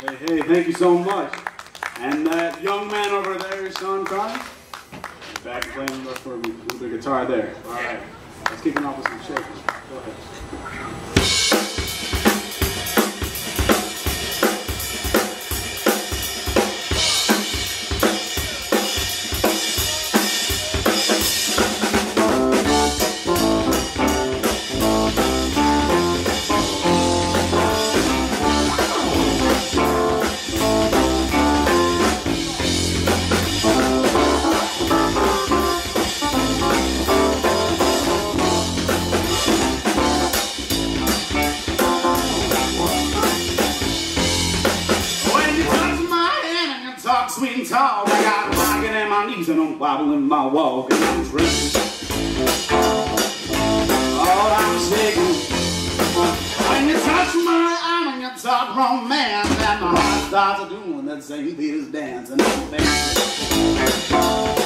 Hey, thank you so much. And that young man over there, Sean Carter, back playing for me with the guitar there. All right, let's kick it off with some shakers. Go ahead. Sweet and tall, I got rocking in my knees and I'm wobbling my walk and I'm trembling. Oh, I'm shaking. When you touch my arm and you talk romance, and my heart starts doing that St. Peter's dance and I'm dancing.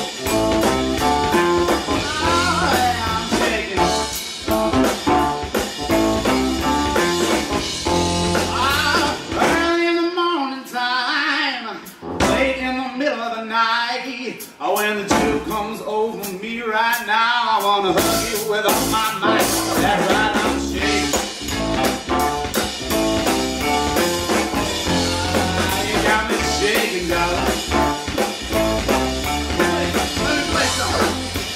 I'm shaking. Early in the morning time, late in the middle of the night, when the chill comes over me right now, I wanna hug you with all my might. That's right, I'm shaking. You got me shaking, darling. Hey, let me play something.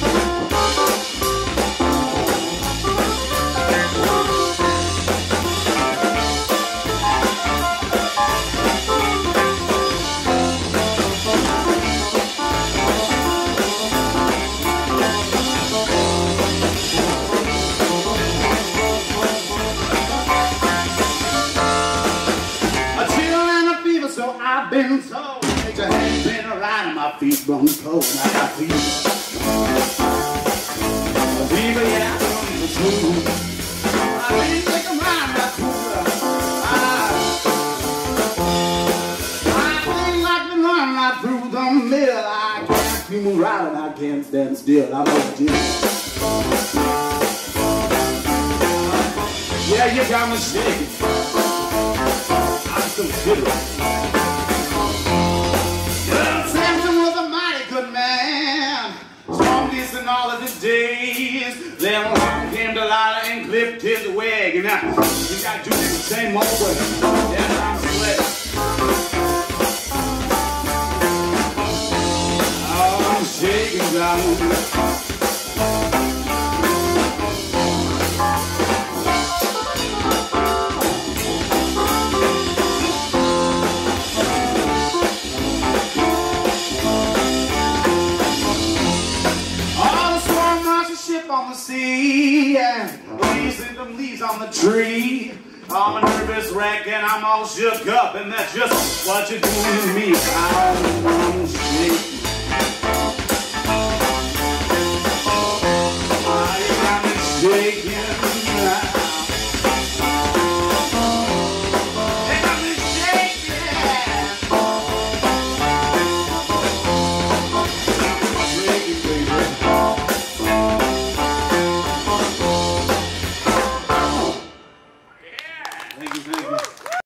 So I've been told that your hands been around and my feet run cold. I got fever. Fever, yeah, I'm the truth. I ain't thinking around that cooler. I feel like been running right through the mill. I can't keep right and I can't stand still. I'm a deal. Yeah, you got me shaking. I'm so serious. In all of his days, then along came Delilah and clipped his wig, and now you got to do it the same old way. Yeah, I'm sweating. Oh, I'm shaking down. On the sea, and leaves and them leaves on the tree. I'm a nervous wreck and I'm all shook up, and that's just what you're doing to me. I'm shaking. You got me shaking.